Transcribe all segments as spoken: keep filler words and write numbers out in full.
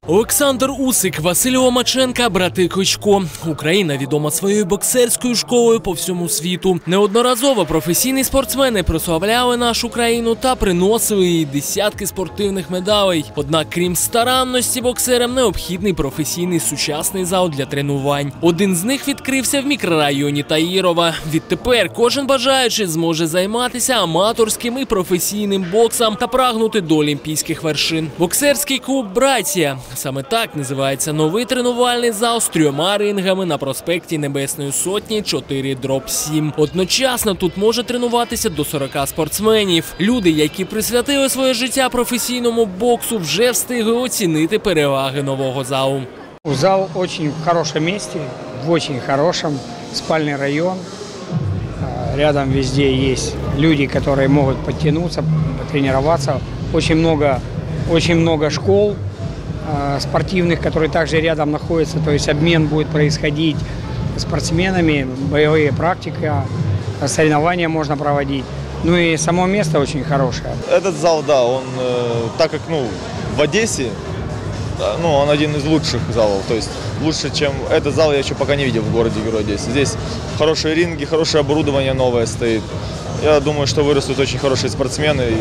Олександр Усик, Василь Ломаченка, брати Кличко. Україна відома своєю боксерською школою по всьому світу. Неодноразово професійні спортсмени прославляли нашу країну та приносили їй десятки спортивних медалей. Однак, крім старанності, боксерам необхідний професійний сучасний зал для тренувань. Один з них відкрився в мікрорайоні Таїрова. Відтепер кожен бажаючий зможе займатися аматорським і професійним боксом та прагнути до олімпійських вершин. Боксерський клуб «Братія». Саме так називається новий тренувальний зал з трьома рингами на проспекті Небесної Сотні чотири дроб сім. Одночасно тут може тренуватися до сорока спортсменів. Люди, які присвятили своє життя професійному боксу, вже встигли оцінити переваги нового залу. Зал очень в хорошем месте, в очень хорошем, спальный район. Рядом везде есть люди, которые могут подтянуться, потренироваться. Очень много, очень много школ спортивных, которые также рядом находятся, то есть обмен будет происходить спортсменами, боевые практики, соревнования можно проводить. Ну и само место очень хорошее. Этот зал, да, он, так как ну, в Одессе, ну, он один из лучших залов, то есть лучше, чем этот зал я еще пока не видел в городе-герой Одессе. Здесь хорошие ринги, хорошее оборудование новое стоит. Я думаю, что вырастут очень хорошие спортсмены и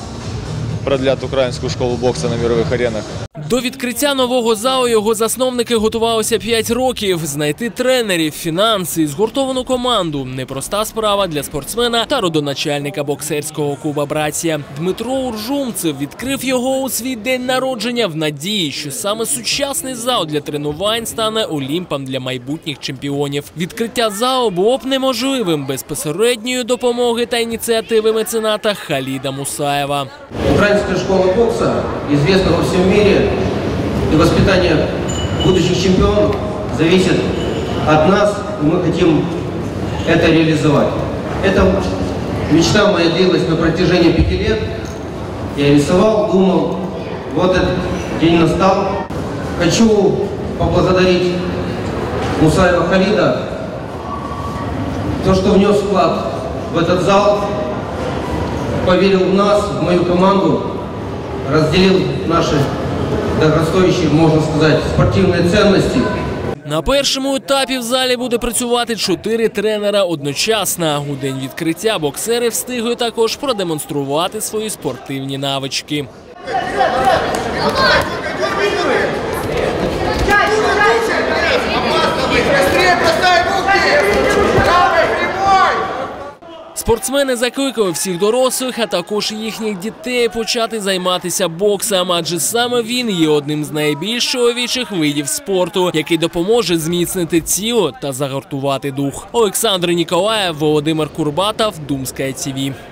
продлят українську школу боксу на мирових аренах. До відкриття нового залу його засновники готувалися п'ять років. Знайти тренерів, фінанси і згуртовану команду – непроста справа для спортсмена та родоначальника боксерського клубу «Братія». Дмитро Уржумцев відкрив його у свій день народження в надії, що саме сучасний зал для тренувань стане олімпом для майбутніх чемпіонів. Відкриття залу було б неможливим без посередньої допомоги та ініціативи мецената Халіда Мусаєва. Украинская школа бокса известна во всем мире, и воспитание будущих чемпионов зависит от нас, и мы хотим это реализовать. Эта мечта моя длилась на протяжении пяти лет. Я рисовал, думал, вот этот день настал. Хочу поблагодарить Мусаева Халида, то, что внес вклад в этот зал, поверил в нас, в мою команду, разделил наши дорогостоящие, можно сказать, спортивные ценности. На першому етапі в залі буде працювати чотири тренера одночасно. У день відкриття боксери встигли також продемонструвати свої спортивні навички. Спортсмени закликали всіх дорослих, а також їхніх дітей почати займатися боксом, адже саме він є одним з найбільш чоловічих видів спорту, який допоможе зміцнити тіло та загартувати дух. Олександр Ніколаєв, Володимир Курбатов, Думская ТВ.